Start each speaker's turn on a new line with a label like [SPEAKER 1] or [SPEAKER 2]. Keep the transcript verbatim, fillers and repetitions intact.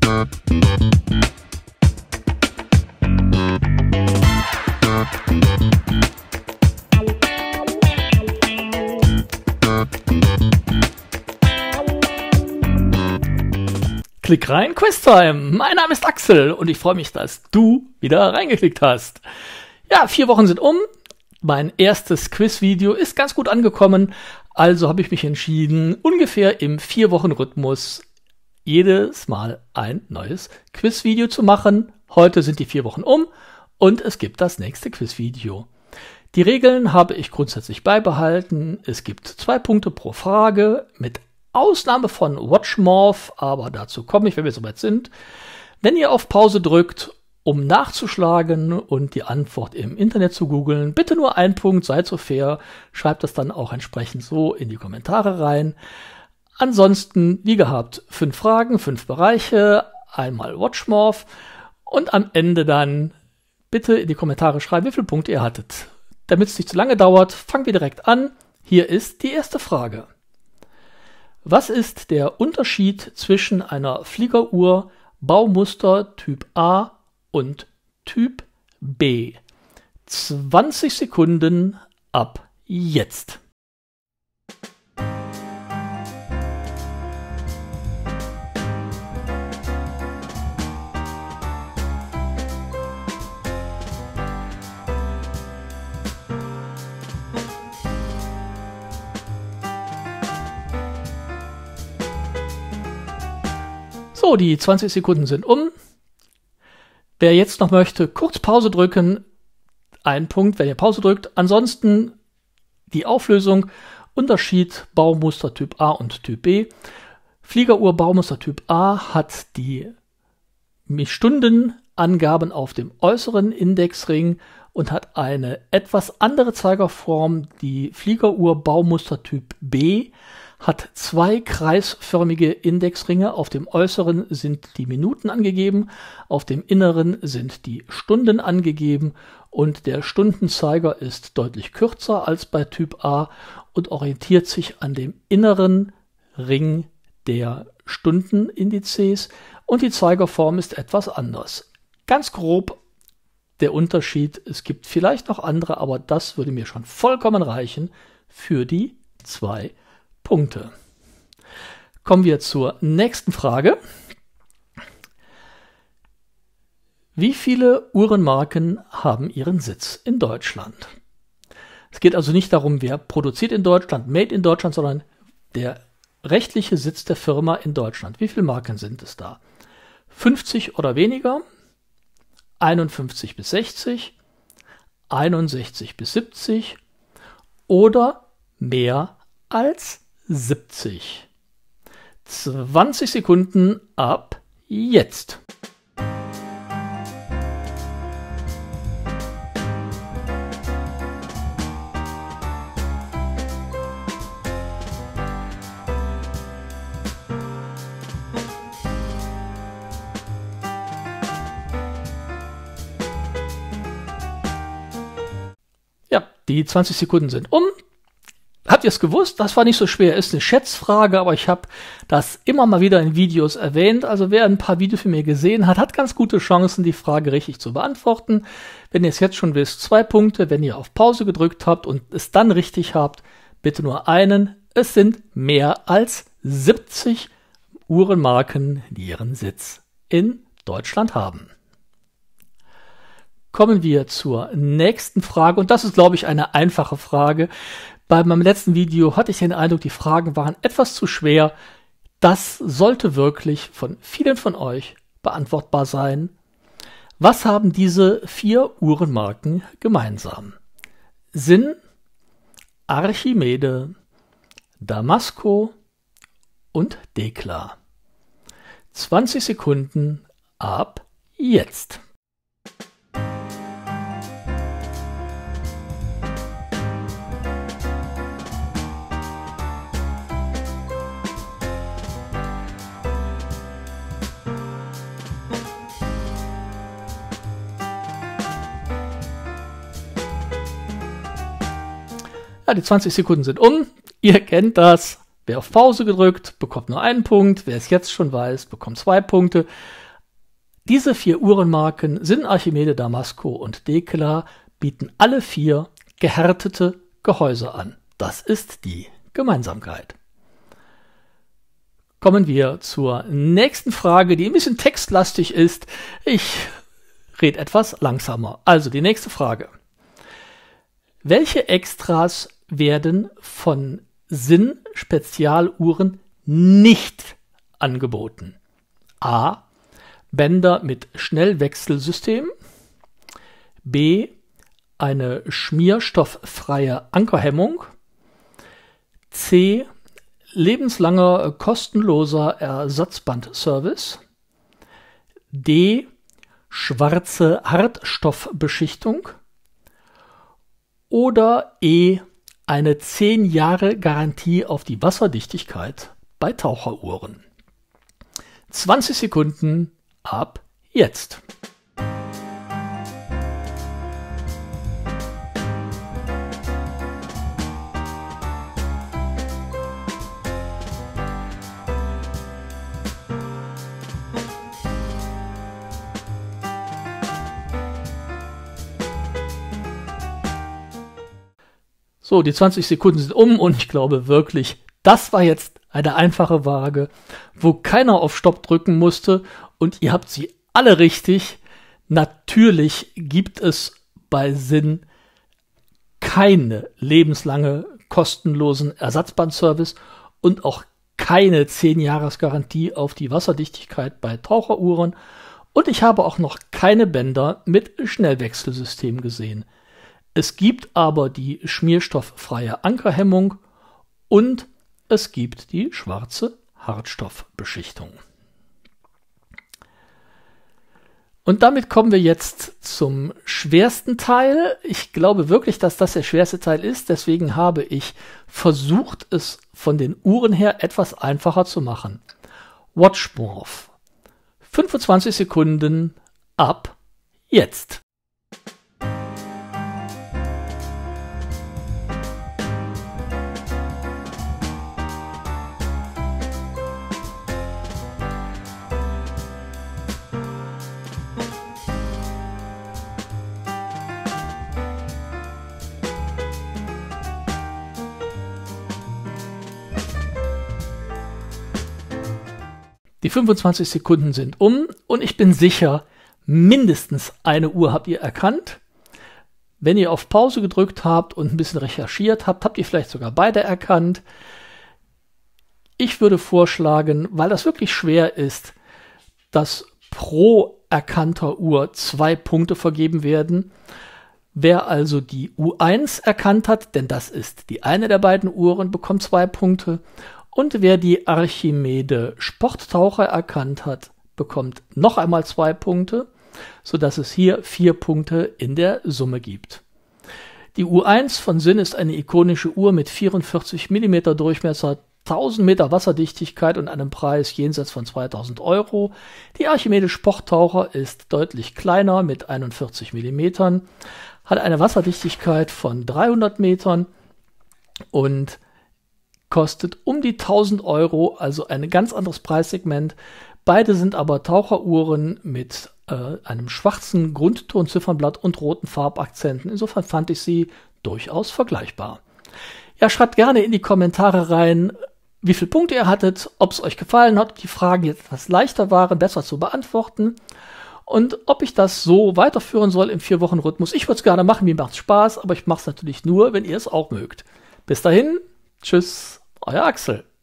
[SPEAKER 1] Klick rein, Quiztime! Mein Name ist Axel und ich freue mich, dass du wieder reingeklickt hast. Ja, vier Wochen sind um. Mein erstes Quizvideo ist ganz gut angekommen, also habe ich mich entschieden, ungefähr im Vier-Wochen-Rhythmus jedes Mal ein neues Quizvideo zu machen. Heute sind die vier Wochen um und es gibt das nächste Quizvideo. Die Regeln habe ich grundsätzlich beibehalten. Es gibt zwei Punkte pro Frage mit Ausnahme von Watchmorph, aber dazu komme ich, wenn wir soweit sind. Wenn ihr auf Pause drückt, um nachzuschlagen und die Antwort im Internet zu googeln, bitte nur ein Punkt, seid so fair, schreibt das dann auch entsprechend so in die Kommentare rein. Ansonsten, wie gehabt, fünf Fragen, fünf Bereiche, einmal Watchmorph und am Ende dann bitte in die Kommentare schreiben, wie viele Punkte ihr hattet. Damit es nicht zu lange dauert, fangen wir direkt an. Hier ist die erste Frage. Was ist der Unterschied zwischen einer Fliegeruhr Baumuster Typ A und Typ B? zwanzig Sekunden ab jetzt. So, die zwanzig Sekunden sind um. Wer jetzt noch möchte, kurz Pause drücken. Ein Punkt, wenn ihr Pause drückt. Ansonsten die Auflösung. Unterschied Baumuster Typ A und Typ B. Fliegeruhr Baumuster Typ A hat die Stundenangaben auf dem äußeren Indexring und hat eine etwas andere Zeigerform. Die Fliegeruhr Baumuster Typ B hat zwei kreisförmige Indexringe. Auf dem äußeren sind die Minuten angegeben, auf dem inneren sind die Stunden angegeben und der Stundenzeiger ist deutlich kürzer als bei Typ A und orientiert sich an dem inneren Ring der Stundenindizes und die Zeigerform ist etwas anders. Ganz grob der Unterschied, es gibt vielleicht noch andere, aber das würde mir schon vollkommen reichen für die zwei Punkte. Kommen wir zur nächsten Frage. Wie viele Uhrenmarken haben ihren Sitz in Deutschland? Es geht also nicht darum, wer produziert in Deutschland, made in Deutschland, sondern der rechtliche Sitz der Firma in Deutschland. Wie viele Marken sind es da? fünfzig oder weniger? einundfünfzig bis sechzig? einundsechzig bis siebzig? Oder mehr als siebzig. zwanzig Sekunden ab jetzt. Ja, die zwanzig Sekunden sind um. Habt ihr es gewusst? Das war nicht so schwer. Ist eine Schätzfrage, aber ich habe das immer mal wieder in Videos erwähnt. Also wer ein paar Videos von mir gesehen hat, hat ganz gute Chancen, die Frage richtig zu beantworten. Wenn ihr es jetzt schon wisst, zwei Punkte. Wenn ihr auf Pause gedrückt habt und es dann richtig habt, bitte nur einen. Es sind mehr als siebzig Uhrenmarken, die ihren Sitz in Deutschland haben. Kommen wir zur nächsten Frage. Und das ist, glaube ich, eine einfache Frage. Bei meinem letzten Video hatte ich den Eindruck, die Fragen waren etwas zu schwer. Das sollte wirklich von vielen von euch beantwortbar sein. Was haben diese vier Uhrenmarken gemeinsam? Sinn, Archimede, Damasco und Dekla. zwanzig Sekunden ab jetzt. Ja, die zwanzig Sekunden sind um. Ihr kennt das. Wer auf Pause gedrückt, bekommt nur einen Punkt. Wer es jetzt schon weiß, bekommt zwei Punkte. Diese vier Uhrenmarken, Sinn, Archimede, Damasco und Dekla, bieten alle vier gehärtete Gehäuse an. Das ist die Gemeinsamkeit. Kommen wir zur nächsten Frage, die ein bisschen textlastig ist. Ich rede etwas langsamer. Also die nächste Frage. Welche Extras werden von Sinn Spezialuhren nicht angeboten? A. Bänder mit Schnellwechselsystem. B. Eine schmierstofffreie Ankerhemmung. C. Lebenslanger kostenloser Ersatzbandservice. D. Schwarze Hartstoffbeschichtung. Oder E. Eine zehn Jahre Garantie auf die Wasserdichtigkeit bei Taucheruhren. zwanzig Sekunden ab jetzt. So, die zwanzig Sekunden sind um und ich glaube wirklich, das war jetzt eine einfache Waage, wo keiner auf Stopp drücken musste und ihr habt sie alle richtig. Natürlich gibt es bei Sinn keine lebenslange kostenlosen Ersatzbandservice und auch keine zehn Jahres Garantie auf die Wasserdichtigkeit bei Taucheruhren und ich habe auch noch keine Bänder mit Schnellwechselsystem gesehen. Es gibt aber die schmierstofffreie Ankerhemmung und es gibt die schwarze Hartstoffbeschichtung. Und damit kommen wir jetzt zum schwersten Teil. Ich glaube wirklich, dass das der schwerste Teil ist. Deswegen habe ich versucht, es von den Uhren her etwas einfacher zu machen. Watchmorph. fünfundzwanzig Sekunden ab jetzt. Die fünfundzwanzig Sekunden sind um und ich bin sicher, mindestens eine Uhr habt ihr erkannt. Wenn ihr auf Pause gedrückt habt und ein bisschen recherchiert habt, habt ihr vielleicht sogar beide erkannt. Ich würde vorschlagen, weil das wirklich schwer ist, dass pro erkannter Uhr zwei Punkte vergeben werden. Wer also die U eins erkannt hat, denn das ist die eine der beiden Uhren, bekommt zwei Punkte. Und wer die Archimede Sporttaucher erkannt hat, bekommt noch einmal zwei Punkte, sodass es hier vier Punkte in der Summe gibt. Die U eins von Sinn ist eine ikonische Uhr mit vierundvierzig Millimeter Durchmesser, tausend Meter Wasserdichtigkeit und einem Preis jenseits von zweitausend Euro. Die Archimede Sporttaucher ist deutlich kleiner mit einundvierzig Millimetern, hat eine Wasserdichtigkeit von dreihundert Metern und kostet um die tausend Euro, also ein ganz anderes Preissegment. Beide sind aber Taucheruhren mit äh, einem schwarzen Grundtonziffernblatt und roten Farbakzenten. Insofern fand ich sie durchaus vergleichbar. Ja, schreibt gerne in die Kommentare rein, wie viele Punkte ihr hattet, ob es euch gefallen hat, ob die Fragen jetzt etwas leichter waren, besser zu beantworten und ob ich das so weiterführen soll im vier Wochen Rhythmus. Ich würde es gerne machen, mir macht es Spaß, aber ich mache es natürlich nur, wenn ihr es auch mögt. Bis dahin, tschüss, euer Axel.